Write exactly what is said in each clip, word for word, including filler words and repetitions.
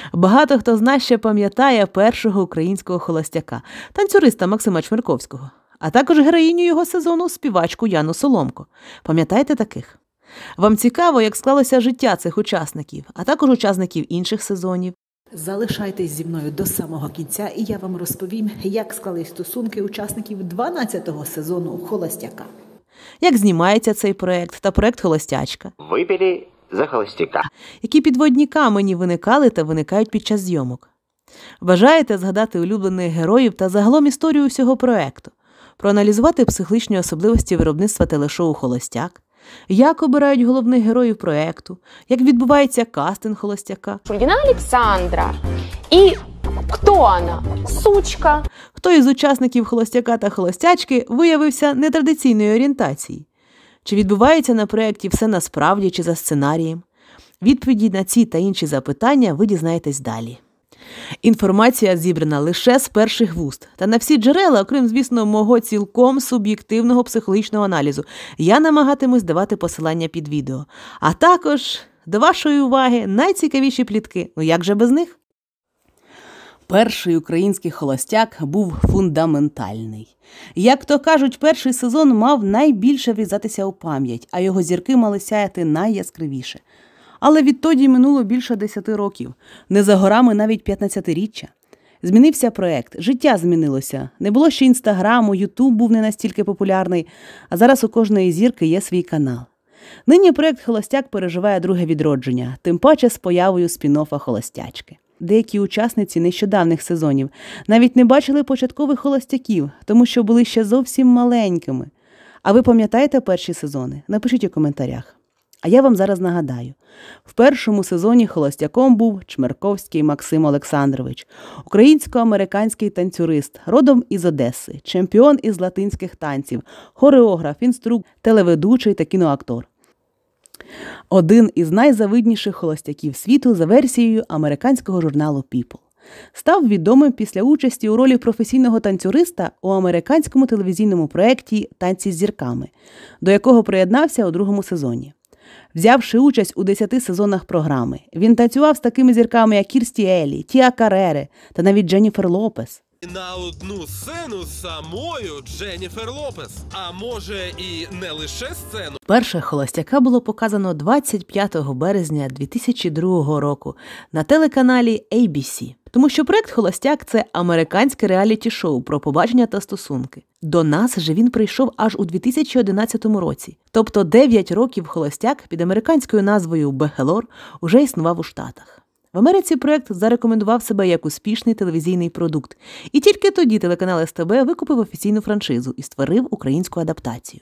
Багато хто з нас ще пам'ятає першого українського холостяка, танцюриста Максима Чмерковського, а також героїню його сезону співачку Яну Соломко. Пам'ятаєте таких? Вам цікаво, як склалося життя цих учасників, а також учасників інших сезонів? Залишайтесь зі мною до самого кінця, і я вам розповім, як склались стосунки учасників дванадцятого сезону «Холостяка». Як знімається цей проєкт та проєкт «Холостячка». Випили за холостяка. Які підводні камені виникали та виникають під час зйомок. Бажаєте згадати улюблених героїв та загалом історію всього проєкту, проаналізувати психологічні особливості виробництва телешоу «Холостяк», як обирають головних героїв проєкту, як відбувається кастинг «Холостяка». Шульгина Александра. И кто она? Сучка. Хто із учасників «Холостяка» та «Холостячки» виявився нетрадиційної орієнтації? Чи відбувається на проєкті все насправді чи за сценарієм? Відповіді на ці та інші запитання ви дізнаєтесь далі. Інформація зібрана лише з перших вуст. Та на всі джерела, окрім, звісно, мого цілком суб'єктивного психологічного аналізу, я намагатимусь давати посилання під відео. А також, до вашої уваги, найцікавіші плітки. Ну як же без них? Перший український холостяк був фундаментальний. Як то кажуть, перший сезон мав найбільше врізатися у пам'ять, а його зірки мали сяяти найяскравіше. Але відтоді минуло більше десяти років. Не за горами навіть п'ятнадцятиріччя. Змінився проєкт, життя змінилося. Не було ще інстаграму, ютуб був не настільки популярний, а зараз у кожної зірки є свій канал. Нині проєкт «Холостяк» переживає друге відродження, тим паче з появою спін-оффа «Холостячки». Деякі учасниці нещодавних сезонів навіть не бачили початкових холостяків, тому що були ще зовсім маленькими. А ви пам'ятаєте перші сезони? Напишіть у коментарях. А я вам зараз нагадаю. В першому сезоні холостяком був Чмерковський Максим Олександрович, українсько-американський танцюрист, родом із Одеси, чемпіон із латинських танців, хореограф, інструктор, телеведучий та кіноактор. Один із найзавидніших холостяків світу за версією американського журналу People. Став відомим після участі у ролі професійного танцюриста у американському телевізійному проєкті «Танці з зірками», до якого приєднався у другому сезоні. Взявши участь у десяти сезонах програми, він танцював з такими зірками, як Кірсті Еллі, Тіа Карере та навіть Дженніфер Лопес. На одну сцену з самою Дженніфер Лопес, а може і не лише сцену. Перше «Холостяка» було показано двадцять п'ятого березня дві тисячі другого року на телеканалі ей бі сі. Тому що проєкт «Холостяк» – це американське реаліті-шоу про побачення та стосунки. До нас же він прийшов аж у дві тисячі одинадцятому році. Тобто дев'ять років «Холостяк» під американською назвою «Бехелор» уже існував у Штатах. В Америці проєкт зарекомендував себе як успішний телевізійний продукт. І тільки тоді телеканал ес те бе викупив офіційну франшизу і створив українську адаптацію.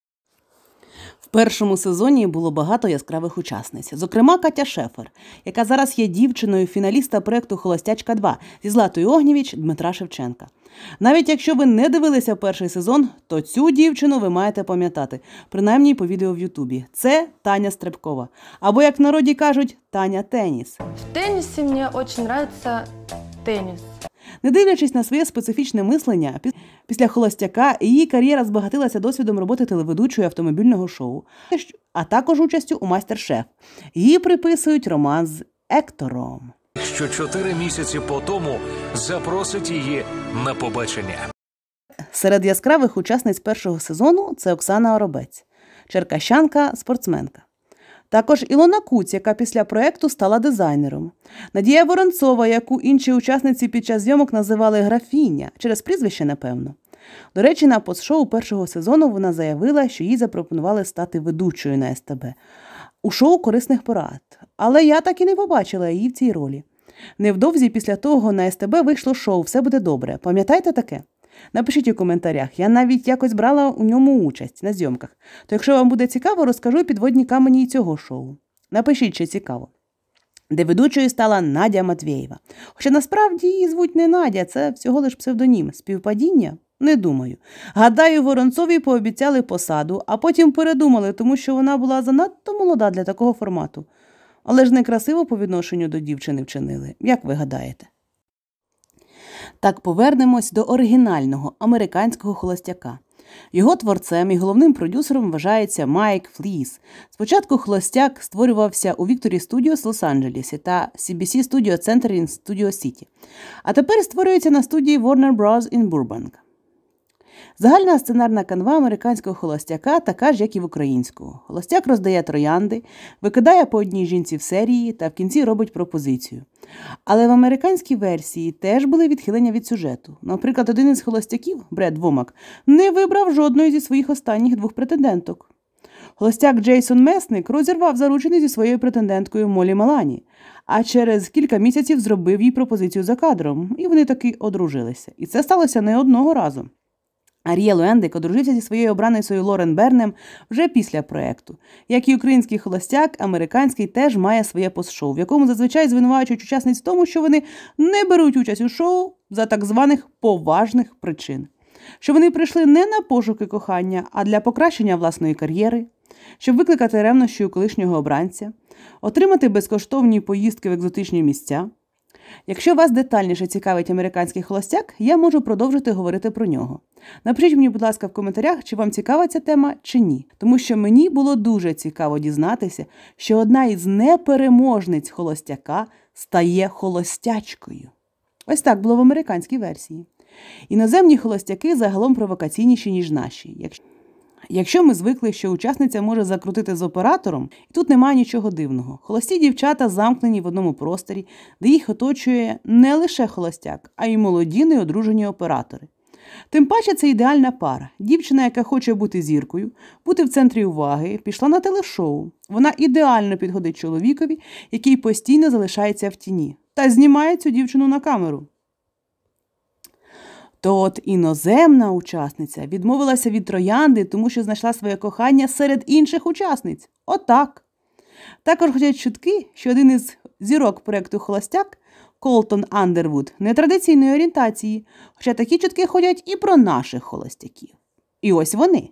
В першому сезоні було багато яскравих учасниць. Зокрема, Катя Шефер, яка зараз є дівчиною фіналіста проєкту «Холостячка два» зі Златою Огнєвіч Дмитра Шевченка. Навіть якщо ви не дивилися перший сезон, то цю дівчину ви маєте пам'ятати, принаймні по відео в Ютубі. Це Таня Стрибкова. Або, як в народі кажуть, Таня Теніс. В тенісі мені дуже подобається теніс. Не дивлячись на своє специфічне мислення, після «Холостяка» її кар'єра збагатилася досвідом роботи телеведучої автомобільного шоу, а також участю у «Майстер-шеф». Її приписують роман з Ектором. Що чотири місяці по тому запросить її на побачення. Серед яскравих учасниць першого сезону – це Оксана Оробець, черкащанка, спортсменка. Також Ілона Куць, яка після проєкту стала дизайнером. Надія Воронцова, яку інші учасниці під час зйомок називали «графіня», через прізвище, напевно. До речі, на постшоу першого сезону вона заявила, що їй запропонували стати ведучою на ес те бе у шоу корисних порад. Але я так і не побачила її в цій ролі. Невдовзі після того на ес те бе вийшло шоу «Все буде добре». Пам'ятаєте таке? Напишіть у коментарях, я навіть якось брала у ньому участь на зйомках. То якщо вам буде цікаво, розкажу підводні камені і цього шоу. Напишіть, чи цікаво. Де ведучою стала Надя Матвєєва. Хоча насправді її звуть не Надя, це всього лиш псевдонім. Співпадіння? Не думаю. Гадаю, Воронцовій пообіцяли посаду, а потім передумали, тому що вона була занадто молода для такого формату. Але ж некрасиво по відношенню до дівчини вчинили. Як ви гадаєте? Так, повернемось до оригінального американського «Холостяка». Його творцем і головним продюсером вважається Майк Фліс. Спочатку «Холостяк» створювався у Victory Studios в Лос-Анджелесі та сі бі сі Studio Center in Studio City. А тепер створюється на студії Warner Bros. in Burbank. Загальна сценарна канва американського «Холостяка» така ж, як і в українського. Холостяк роздає троянди, викидає по одній жінці в серії та в кінці робить пропозицію. Але в американській версії теж були відхилення від сюжету. Наприклад, один із холостяків, Бред Вомак, не вибрав жодної зі своїх останніх двох претенденток. Холостяк Джейсон Месник розірвав заручини зі своєю претенденткою Молі Малані, а через кілька місяців зробив їй пропозицію за кадром, і вони таки одружилися. І це сталося не одного разу. Аріел Уендик одружився зі своєю обраницею Лорен Бернем вже після проєкту. Як і український холостяк, американський теж має своє пост-шоу, в якому зазвичай звинувачують учасниць в тому, що вони не беруть участь у шоу за так званих поважних причин. Що вони прийшли не на пошуки кохання, а для покращення власної кар'єри, щоб викликати ревнощі у колишнього обранця, отримати безкоштовні поїздки в екзотичні місця. Якщо вас детальніше цікавить американський холостяк, я можу продовжити говорити про нього. Напишіть мені, будь ласка, в коментарях, чи вам цікава ця тема, чи ні. Тому що мені було дуже цікаво дізнатися, що одна із непереможниць холостяка стає холостячкою. Ось так було в американській версії. Іноземні холостяки загалом провокаційніші, ніж наші. Якщо... Якщо ми звикли, що учасниця може закрутити з оператором, і тут немає нічого дивного. Холості дівчата замкнені в одному просторі, де їх оточує не лише холостяк, а й молоді неодружені оператори. Тим паче це ідеальна пара. Дівчина, яка хоче бути зіркою, бути в центрі уваги, пішла на телешоу. Вона ідеально підходить чоловікові, який постійно залишається в тіні, та знімає цю дівчину на камеру. То от іноземна учасниця відмовилася від троянди, тому що знайшла своє кохання серед інших учасниць. Отак. Також ходять чутки, що один із зірок проєкту «Холостяк» Колтон Андервуд нетрадиційної орієнтації, хоча такі чутки ходять і про наших холостяків. І ось вони.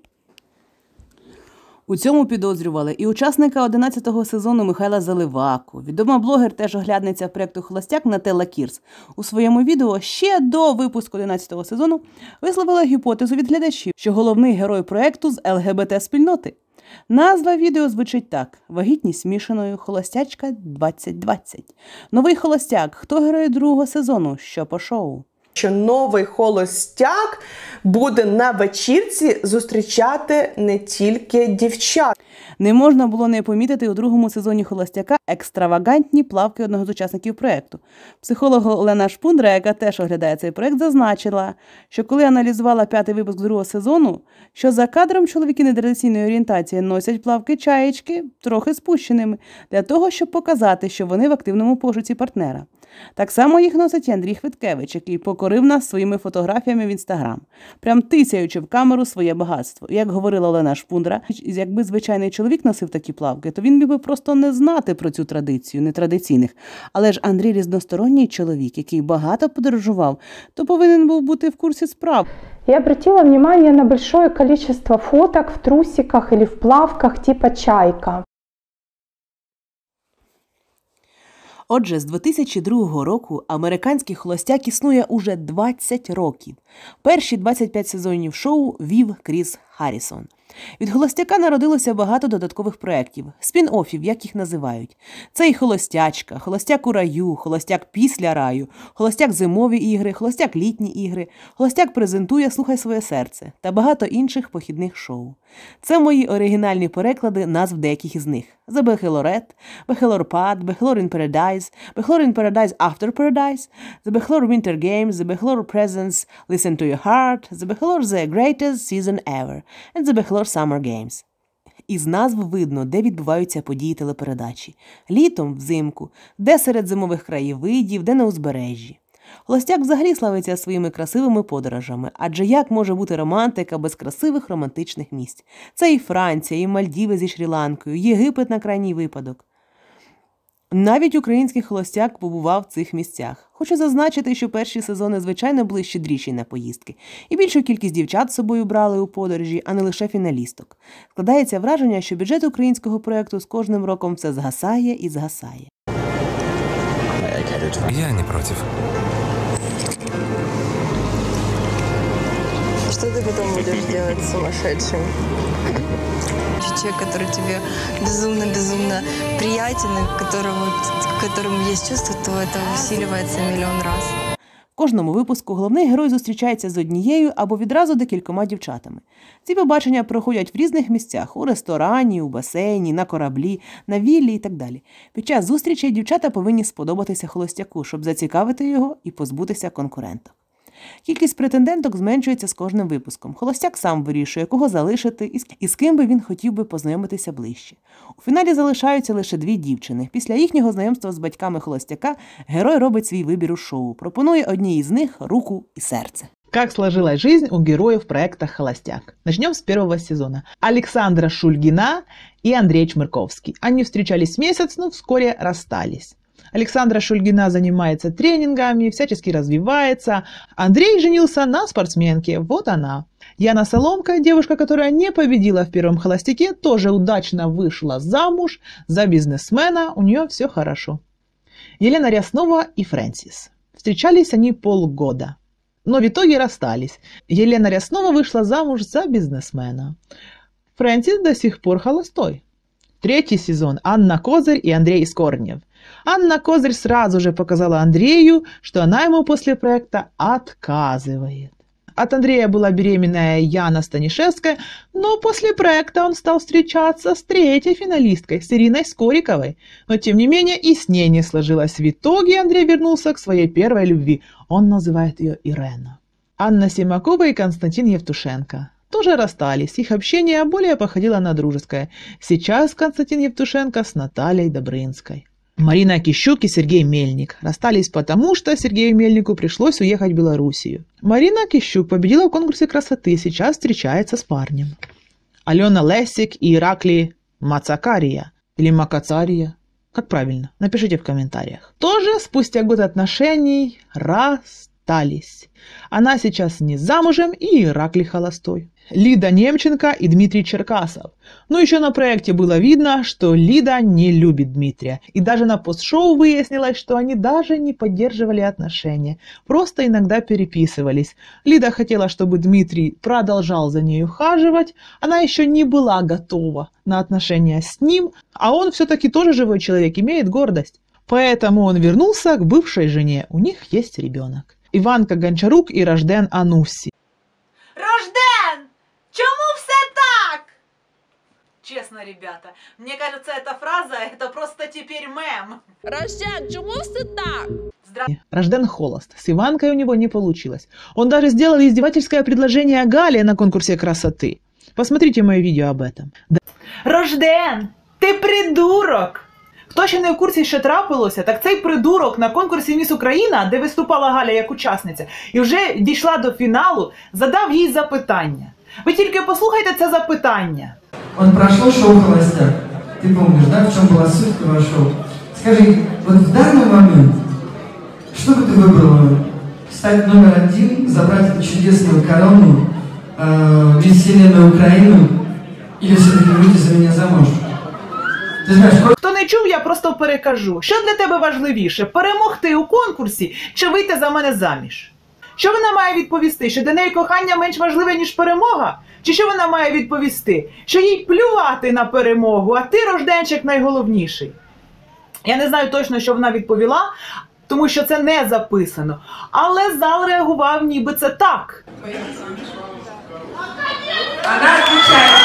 У цьому підозрювали і учасника одинадцятого сезону Михайла Заливаку. Відома блогер-теж-оглядниця проєкту «Холостяк» Нателла Кірс у своєму відео ще до випуску одинадцятого сезону висловила гіпотезу від глядачів, що головний герой проєкту з ел ге бе те-спільноти. Назва відео звучить так: «Вагітність мішаною. Холостячка двадцять двадцять». Новий холостяк. Хто герой другого сезону? Що по шоу? Що новий холостяк буде на вечірці зустрічати не тільки дівчат. Не можна було не помітити у другому сезоні «Холостяка» екстравагантні плавки одного з учасників проєкту. Психолог Олена Шпундра, яка теж оглядає цей проєкт, зазначила, що коли аналізувала п'ятий випуск другого сезону, що за кадром чоловіки нетрадиційної орієнтації носять плавки-чаєчки трохи спущеними, для того, щоб показати, що вони в активному пошуці партнера. Так само їх носить і Андрій Хвиткевич, який покорив нас своїми фотографіями в Інстаграм, прям тисяючи в камеру своє багатство. Як говорила Олена Шпундра, якби звичайний чоловік носив такі плавки, то він міг би просто не знати про цю традицію нетрадиційних. Але ж Андрій різносторонній чоловік, який багато подорожував, то повинен був бути в курсі справ. Я обратила внимание на большое количество фоток в трусиках или в плавках типа «Чайка». Отже, з дві тисячі другого року американський холостяк існує уже двадцять років. Перші двадцять п'ять сезонів шоу вів Кріс Харрісон. Від «Холостяка» народилося багато додаткових проєктів, спін-оффів, як їх називають. Це і «Холостячка», «Холостяк у раю», «Холостяк після раю», «Холостяк зимові ігри», «Холостяк літні ігри», «Холостяк презентує «Слухай своє серце» та багато інших похідних шоу. Це мої оригінальні переклади назв деяких із них. The Bachelorette, Bachelor Pad, Bachelor in Paradise, Bachelor in Paradise After Paradise, The Bachelor Winter Games, The Bachelor Presents, Listen to Your Heart, The Bachelor The Greatest Season Ever, and The Bachelor Summer Games. Із назв видно, де відбуваються події телепередачі. Літом, взимку, де серед зимових краєвидів, де на узбережжі. «Холостяк» взагалі славиться своїми красивими подорожами, адже як може бути романтика без красивих романтичних місць? Це і Франція, і Мальдіви зі Шрі-Ланкою, Єгипет на крайній випадок. Навіть український «Холостяк» побував в цих місцях. Хочу зазначити, що перші сезони, звичайно, були щедріші на поїздки. І більшу кількість дівчат з собою брали у подорожі, а не лише фіналісток. Складається враження, що бюджет українського проєкту з кожним роком все згасає і згасає. Я не против. что ты потом будешь делать сумасшедшим? Человек, который тебе безумно-безумно приятен, и которому, к которому есть чувство, то это усиливается миллион раз. В кожному випуску головний герой зустрічається з однією або відразу декількома дівчатами. Ці побачення проходять в різних місцях – у ресторані, у басейні, на кораблі, на віллі і так далі. Під час зустрічей дівчата повинні сподобатися холостяку, щоб зацікавити його і позбутися конкуренток. Кількість претенденток зменшується з кожним випуском. Холостяк сам вирішує, кого залишити і з ким би він хотів би познайомитися ближче. У фіналі залишаються лише дві дівчини. Після їхнього знайомства з батьками холостяка герой робить свій вибір у шоу. Пропонує одній із них руку і серце. Как сложилась жизнь у героев проекта «Холостяк». Начнем с первого сезона. Александра Шульгина и Андрей Чмырковский. Они встречались месяц, но вскоре расстались. Александра Шульгина занимается тренингами, всячески развивается. Андрей женился на спортсменке, вот она. Яна Соломка, девушка, которая не победила в первом «Холостяке», тоже удачно вышла замуж за бизнесмена, у нее все хорошо. Елена Ряснова и Фрэнсис. Встречались они полгода, но в итоге расстались. Елена Ряснова вышла замуж за бизнесмена. Фрэнсис до сих пор холостой. Третий сезон. Анна Козырь и Андрей Скорнев. Анна Козырь сразу же показала Андрею, что она ему после проекта отказывает. От Андрея была беременная Яна Станишевская, но после проекта он стал встречаться с третьей финалисткой, с Ириной Скориковой. Но тем не менее и с ней не сложилось. В итоге Андрей вернулся к своей первой любви. Он называет ее Ирена. Анна Симакова и Константин Евтушенко тоже расстались. Их общение более походило на дружеское. Сейчас Константин Евтушенко с Натальей Добрынской. Марина Кищук и Сергей Мельник расстались потому, что Сергею Мельнику пришлось уехать в Белоруссию. Марина Кищук победила в конкурсе красоты, сейчас встречается с парнем. Алена Лесик и Ираклий Мацакария или Макацария. Как правильно? Напишите в комментариях. Тоже спустя год отношений расстались. Она сейчас не замужем и Ираклий холостой. Лида Немченко и Дмитрий Черкасов. Но еще на проекте было видно, что Лида не любит Дмитрия. И даже на постшоу выяснилось, что они даже не поддерживали отношения. Просто иногда переписывались. Лида хотела, чтобы Дмитрий продолжал за ней ухаживать. Она еще не была готова на отношения с ним. А он все-таки тоже живой человек, имеет гордость. Поэтому он вернулся к бывшей жене. У них есть ребенок. Иванка Гончарук и Рожден Ануссі. Рожден! Чому все так? Честно, ребята, мне кажется, эта фраза, это просто теперь мем. Рожден, чему все так? Здра... Рожден холост. С Иванкой у него не получилось. Он даже сделал издевательское предложение Гале на конкурсе красоты. Посмотрите мое видео об этом. Да. Рожден, ти придурок! Хто ще не в курсі, що трапилося, так цей придурок на конкурсі «Міс Україна», де виступала Галя як учасниця, і вже дійшла до фіналу, задав їй запитання. Ви тільки послухайте це запитання. Он прошло шоу «Холостяк». Ты помнишь, да, в чем была суть этого шоу? Скажи, вот в данный момент, что бы ты выбрала? Стать номер один, забрать эту чудесную корону, э, весь вселенную Украину, или все-таки выйти за меня замуж? Ти знаєш, хто не чув, я просто перекажу. Що для тебе важливіше, перемогти у конкурсі чи вийти за мене заміж? Що вона має відповісти? Що для неї кохання менш важливе, ніж перемога? Чи що вона має відповісти? Що їй плювати на перемогу, а ти, Рожденчик, найголовніший? Я не знаю точно, що вона відповіла, тому що це не записано. Але зал реагував, ніби це так. Вона відповідає,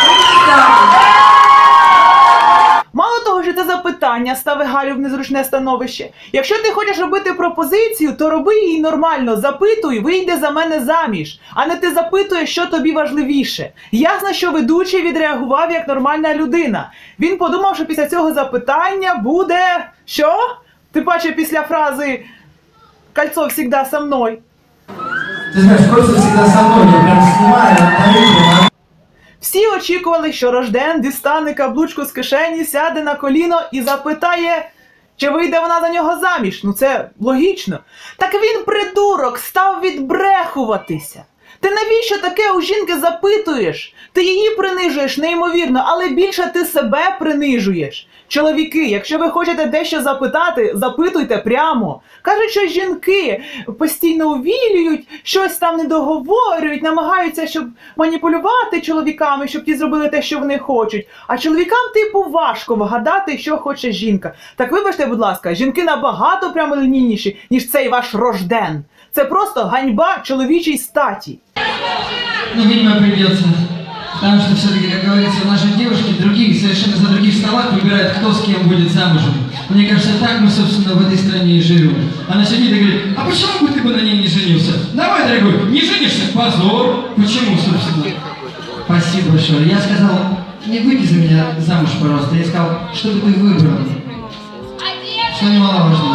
Мало того, що це запитання ставить Галю в незручне становище. Якщо ти хочеш робити пропозицію, то роби її нормально, запитуй, вийди за мене заміж. А не ти запитуєш, що тобі важливіше. Ясно, що ведучий відреагував як нормальна людина. Він подумав, що після цього запитання буде... Що? Ти бачиш після фрази «Кольцо всегда со мною». Ти знаєш, «Кольцо всегда со мною», я прям знімаю, я Всі очікували, що Рожден дістане каблучку з кишені, сяде на коліно і запитає, чи вийде вона за нього заміж. Ну це логічно. Так він, придурок, став відбрехуватися. Ти навіщо таке у жінки запитуєш? Ти її принижуєш неймовірно, але більше ти себе принижуєш. Чоловіки, якщо ви хочете дещо запитати, запитуйте прямо. Кажуть, що жінки постійно увілюють, щось там не договорюють, намагаються, щоб маніпулювати чоловіками, щоб ті зробили те, що вони хочуть. А чоловікам, типу, важко вгадати, що хоче жінка. Так вибачте, будь ласка, жінки набагато прямолінійніші, ніж цей ваш рожден. Це просто ганьба чоловічій статі. Ну, видимо, придется. Потому что все-таки, как говорится, наши девушки других, совершенно за других столах выбирают, кто с кем будет замужем. Мне кажется, так мы, собственно, в этой стране и живем. Она сидит и говорит, а почему бы ты бы на ней не женился? Давай, дорогой, не женишься, позор. Почему, собственно? Спасибо большое. Я сказал, не выйди за меня замуж, пожалуйста. Я сказал, что бы ты выбрал. Что немаловажно.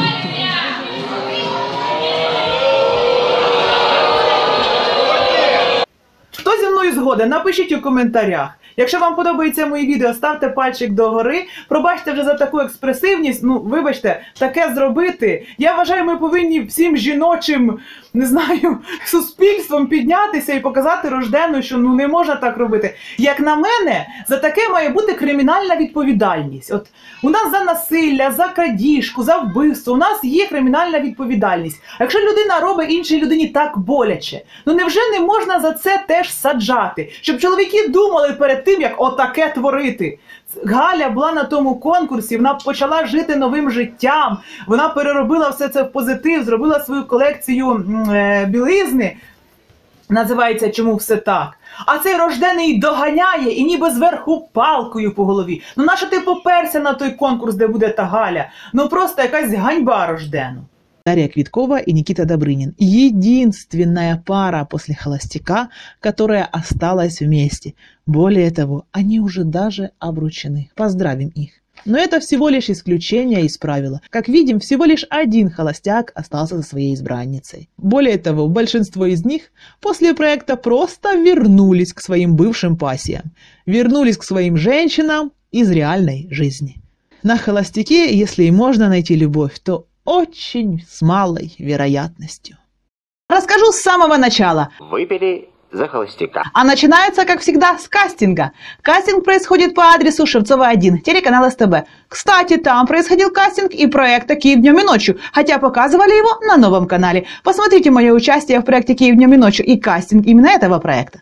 Хто зі мною згоден, напишіть у коментарях. Якщо вам подобається мої відео, ставте пальчик догори. Пробачте вже за таку експресивність, ну, вибачте, таке зробити. Я вважаю, ми повинні всім жіночим, не знаю, суспільством піднятися і показати рождену, що ну не можна так робити. Як на мене, за таке має бути кримінальна відповідальність. От у нас за насилля, за крадіжку, за вбивство, у нас є кримінальна відповідальність. А якщо людина робить іншій людині так боляче, ну невже не можна за це теж саджати? Щоб чоловіки думали перед тим, як отаке творити. Галя була на тому конкурсі, вона почала жити новим життям, вона переробила все це в позитив, зробила свою колекцію е, білизни, називається «Чому все так?». А цей рождений доганяє і ніби зверху палкою по голові. Ну нащо ти поперся на той конкурс, де буде та Галя? Ну просто якась ганьба рождену. Дарья Квиткова и Никита Добрынин. Единственная пара после «Холостяка», которая осталась вместе. Более того, они уже даже обручены. Поздравим их. Но это всего лишь исключение из правила. Как видим, всего лишь один холостяк остался со своей избранницей. Более того, большинство из них после проекта просто вернулись к своим бывшим пассиям. Вернулись к своим женщинам из реальной жизни. На «Холостяке», если и можно найти любовь, то очень с малой вероятностью. Расскажу с самого начала. Выпили за холостяка. А начинается, как всегда, с кастинга. Кастинг происходит по адресу Шевцова один, телеканал СТБ. Кстати, там происходил кастинг и проекта «Киев днем и ночью», хотя показывали его на новом канале. Посмотрите мое участие в проекте «Киев днем и ночью» и кастинг именно этого проекта.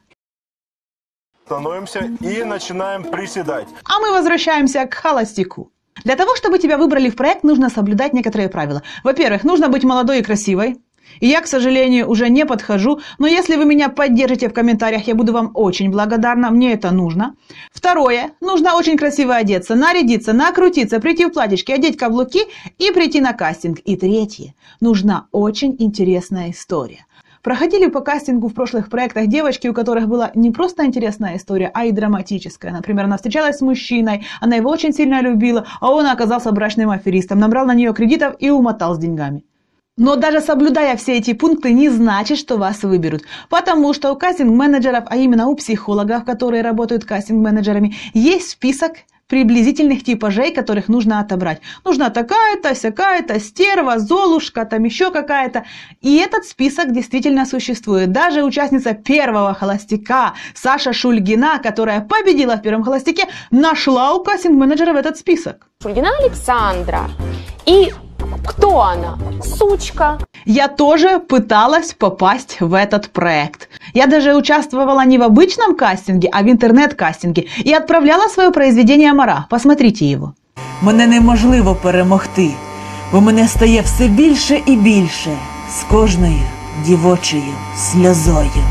Становимся и начинаем приседать. А мы возвращаемся к «Холостяку». Для того, чтобы тебя выбрали в проект, нужно соблюдать некоторые правила. Во-первых, нужно быть молодой и красивой. И я, к сожалению, уже не подхожу, но если вы меня поддержите в комментариях, я буду вам очень благодарна, мне это нужно. Второе, нужно очень красиво одеться, нарядиться, накрутиться, прийти в платьишке, одеть каблуки и прийти на кастинг. И третье, нужна очень интересная история. Проходили по кастингу в прошлых проектах девочки, у которых была не просто интересная история, а и драматическая. Например, она встречалась с мужчиной, она его очень сильно любила, а он оказался брачным аферистом, набрал на нее кредитов и умотал с деньгами. Но даже соблюдая все эти пункты, не значит, что вас выберут. Потому что у кастинг-менеджеров, а именно у психологов, которые работают кастинг-менеджерами, есть список приблизительных типажей, которых нужно отобрать. Нужна такая-то, сякая-то, стерва, золушка, там еще какая-то. И этот список действительно существует. Даже участница первого «Холостяка» Саша Шульгина, которая победила в первом «Холостяке», нашла у кастинг-менеджеров этот список. Шульгина Александра. И кто она? Сучка. Я тоже пыталась попасть в этот проект. Я даже участвовала не в обычном кастинге, а в интернет-кастинге и отправляла свое произведение Мара. Посмотрите его. Мене неможливо перемогти, бо мене стає все більше і більше з кожною дівочою сльозою.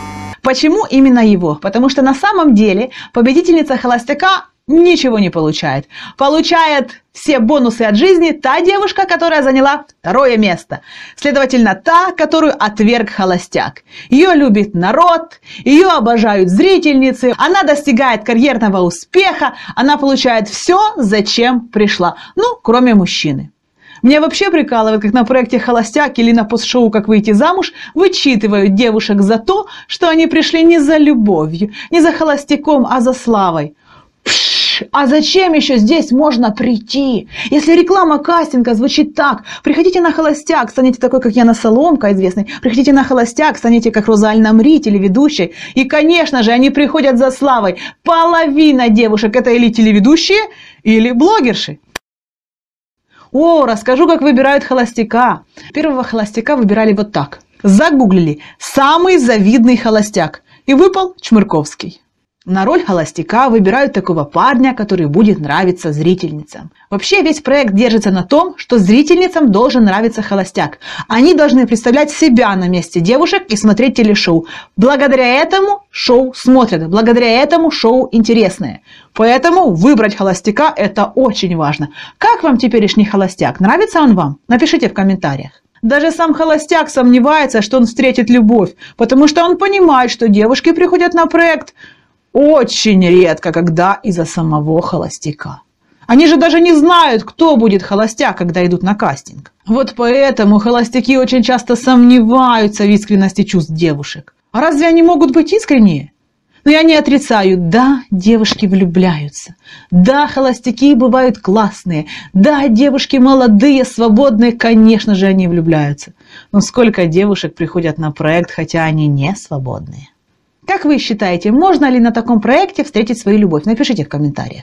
Почему именно его? Потому что на самом деле победительница «Холостяка» ничего не получает. Получает все бонусы от жизни та девушка, которая заняла второе место. Следовательно, та, которую отверг «Холостяк». Ее любит народ, ее обожают зрительницы, она достигает карьерного успеха, она получает все, зачем пришла. Ну, кроме мужчины. Меня вообще прикалывает, как на проекте «Холостяк» или на постшоу «Как выйти замуж» вычитывают девушек за то, что они пришли не за любовью, не за холостяком, а за славой. Пш! А зачем еще здесь можно прийти? Если реклама кастинга звучит так: приходите на «Холостяк», станете такой, как Яна Соломка, известный. Приходите на «Холостяк», станете, как Роза Аль-Намри, телеведущей. И, конечно же, они приходят за славой. Половина девушек – это или телеведущие, или блогерши. О, расскажу, как выбирают холостяка. Первого холостяка выбирали вот так. Загуглили «самый завидный холостяк» и выпал Чмырковский. На роль холостяка выбирают такого парня, который будет нравиться зрительницам. Вообще весь проект держится на том, что зрительницам должен нравиться холостяк. Они должны представлять себя на месте девушек и смотреть телешоу. Благодаря этому шоу смотрят, благодаря этому шоу интересное. Поэтому выбрать холостяка – это очень важно. Как вам теперешний холостяк? Нравится он вам? Напишите в комментариях. Даже сам холостяк сомневается, что он встретит любовь, потому что он понимает, что девушки приходят на проект очень редко, когда из-за самого холостяка. Они же даже не знают, кто будет холостяк, когда идут на кастинг. Вот поэтому холостяки очень часто сомневаются в искренности чувств девушек. А разве они могут быть искренние? Но я не отрицаю, да, девушки влюбляются. Да, холостяки бывают классные. Да, девушки молодые, свободные, конечно же, они влюбляются. Но сколько девушек приходят на проект, хотя они не свободные? Как вы считаете, можно ли на таком проекте встретить свою любовь? Напишите в комментариях.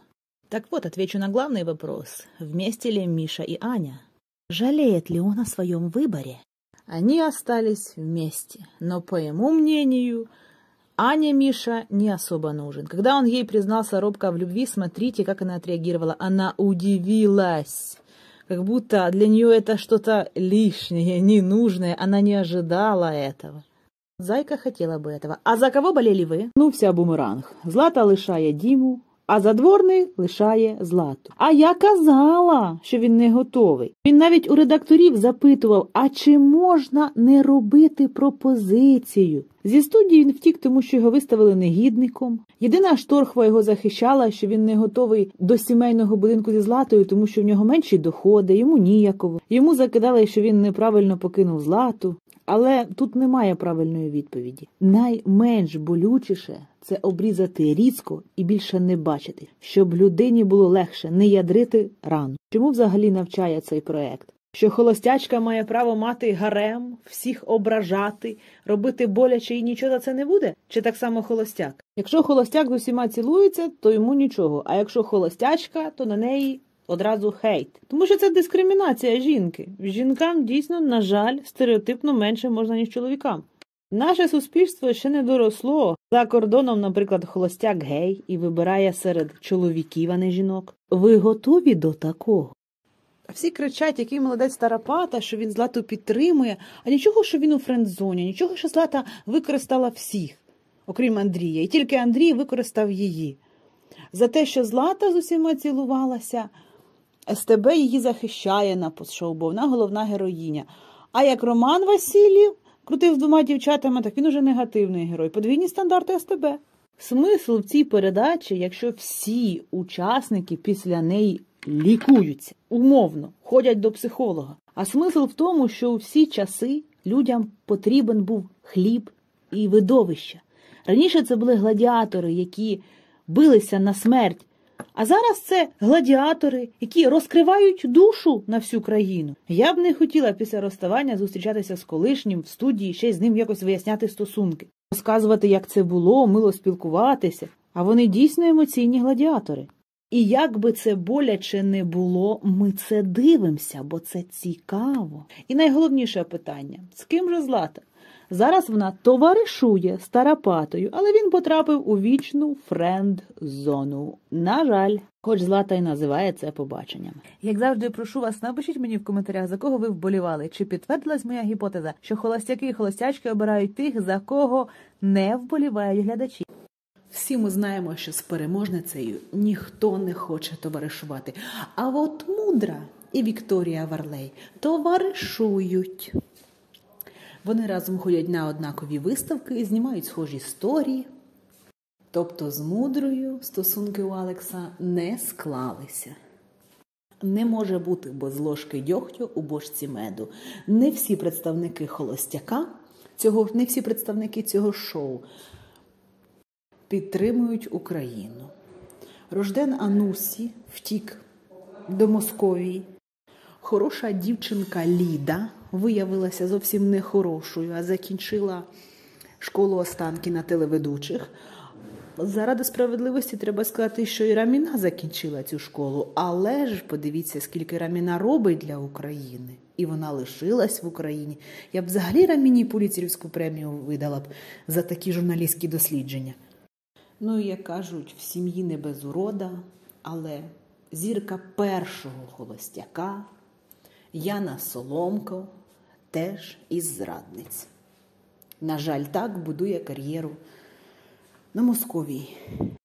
Так вот, отвечу на главный вопрос. Вместе ли Миша и Аня? Жалеет ли он о своем выборе? Они остались вместе, но, по его мнению, Ане Миша не особо нужен. Когда он ей признался робко в любви, смотрите, как она отреагировала. Она удивилась. Как будто для нее это что-то лишнее, ненужное. Она не ожидала этого. Зайка хотіла би этого. А за кого болели ви? Ну, вся бумеранг. Злата лишає Діму, а Задворний лишає Злату. А я казала, що він не готовий. Він навіть у редакторів запитував, а чи можна не робити пропозицію? Зі студії він втік, тому що його виставили негідником. Єдина Шторхова його захищала, що він не готовий до сімейного будинку зі Златою, тому що в нього менші доходи, йому ніяково. Йому закидали, що він неправильно покинув Злату. Але тут немає правильної відповіді. Найменш болючіше – це обрізати різко і більше не бачити, щоб людині було легше не ядрити рану. Чому взагалі навчає цей проект? Що холостячка має право мати гарем, всіх ображати, робити боляче і нічого за це не буде? Чи так само холостяк? Якщо холостяк з усіма цілується, то йому нічого, а якщо холостячка, то на неї одразу хейт. Тому що це дискримінація жінки. Жінкам дійсно, на жаль, стереотипно менше можна, ніж чоловікам. Наше суспільство ще не доросло. За кордоном, наприклад, холостяк гей і вибирає серед чоловіків, а не жінок. Ви готові до такого? Всі кричать, який молодець Старапата, що він Злату підтримує, а нічого, що він у френдзоні, нічого, що Злата використала всіх, окрім Андрія, і тільки Андрій використав її. За те, що Злата з усіма цілувалася, ес те бе її захищає на постшоу, бо вона головна героїня. А як Роман Васильєв крутив з двома дівчатами, так він уже негативний герой. Подвійні стандарти ес те бе. Смисл в цій передачі, якщо всі учасники після неї лікуються, умовно, ходять до психолога. А смисл в тому, що у всі часи людям потрібен був хліб і видовище. Раніше це були гладіатори, які билися на смерть. А зараз це гладіатори, які розкривають душу на всю країну. Я б не хотіла після розставання зустрічатися з колишнім в студії, ще й з ним якось виясняти стосунки. Розказувати, як це було, мило спілкуватися. А вони дійсно емоційні гладіатори. І як би це боляче не було, ми це дивимося, бо це цікаво. І найголовніше питання – з ким же Злата? Зараз вона товаришує з Тарапатою, але він потрапив у вічну френд-зону. На жаль, хоч Злата й називає це побаченням. Як завжди, прошу вас, напишіть мені в коментарях, за кого ви вболівали. Чи підтвердилась моя гіпотеза, що холостяки і холостячки обирають тих, за кого не вболівають глядачі. Всі ми знаємо, що з переможницею ніхто не хоче товаришувати. А от Мудра і Вікторія Варлей товаришують. Вони разом ходять на однакові виставки і знімають схожі сторії. Тобто з Мудрою стосунки у Алекса не склалися. Не може бути без ложки дьогтю у бочці меду. Не всі представники холостяка, цього, не всі представники цього шоу підтримують Україну. Рожден Анусі втік до Московії. Хороша дівчинка Ліда виявилася зовсім не хорошою, а закінчила школу Останкіна телеведучих. Заради справедливості треба сказати, що і Раміна закінчила цю школу. Але ж подивіться, скільки Раміна робить для України. І вона лишилась в Україні. Я б взагалі Раміні Пулітцерівську премію видала б за такі журналістські дослідження. Ну і, як кажуть, в сім'ї не без урода, але зірка першого холостяка Яна Соломко теж із зрадниць. На жаль, так будує кар'єру на Московії.